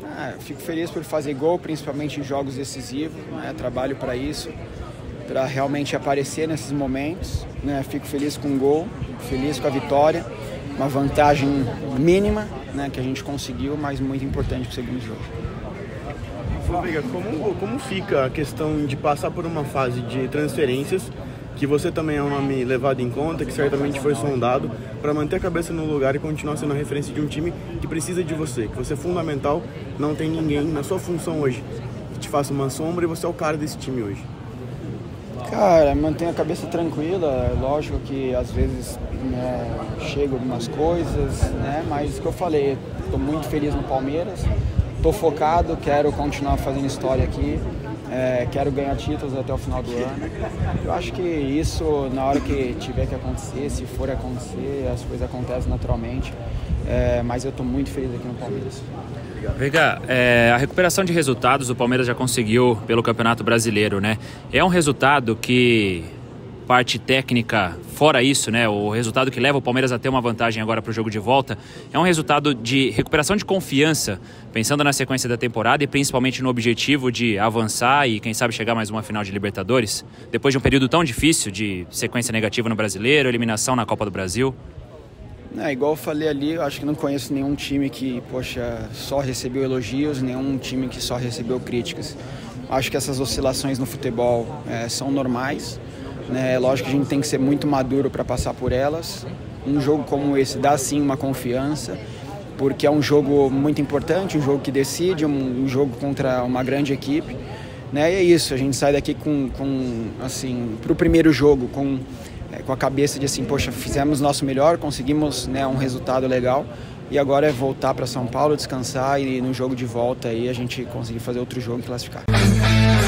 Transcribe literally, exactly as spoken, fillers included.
Ah, eu fico feliz por fazer gol, principalmente em jogos decisivos, né? Trabalho para isso, para realmente aparecer nesses momentos, né? Fico feliz com o gol, fico feliz com a vitória, uma vantagem mínima, né, que a gente conseguiu, mas muito importante para o segundo jogo. Fábrica, como, como fica a questão de passar por uma fase de transferências, que você também é um nome levado em conta, que certamente foi sondado, para manter a cabeça no lugar e continuar sendo a referência de um time que precisa de você, que você é fundamental, não tem ninguém na sua função hoje que te faça uma sombra e você é o cara desse time hoje? Cara, mantenho a cabeça tranquila, é lógico que às vezes, né, chegam algumas coisas, né, mas o que eu falei, estou muito feliz no Palmeiras, estou focado, quero continuar fazendo história aqui, é, quero ganhar títulos até o final do ano. Eu acho que isso, na hora que tiver que acontecer, se for acontecer, as coisas acontecem naturalmente, é, mas eu estou muito feliz aqui no Palmeiras. Veiga, é, a recuperação de resultados o Palmeiras já conseguiu pelo Campeonato Brasileiro, né? É um resultado que, parte técnica, fora isso, né? O resultado que leva o Palmeiras a ter uma vantagem agora para o jogo de volta, é um resultado de recuperação de confiança, pensando na sequência da temporada e principalmente no objetivo de avançar e, quem sabe, chegar mais uma final de Libertadores, depois de um período tão difícil de sequência negativa no Brasileiro, eliminação na Copa do Brasil. É, igual eu falei ali, eu acho que não conheço nenhum time que, poxa, só recebeu elogios, nenhum time que só recebeu críticas. Acho que essas oscilações no futebol é, são normais, né? É lógico que a gente tem que ser muito maduro para passar por elas. Um jogo como esse dá sim uma confiança, porque é um jogo muito importante, um jogo que decide, um, um jogo contra uma grande equipe, né? E é isso, a gente sai daqui com, com assim, para o primeiro jogo, com... com a cabeça de assim, poxa, fizemos o nosso melhor, conseguimos, né, um resultado legal e agora é voltar para São Paulo, descansar e no jogo de volta aí a gente conseguir fazer outro jogo e classificar.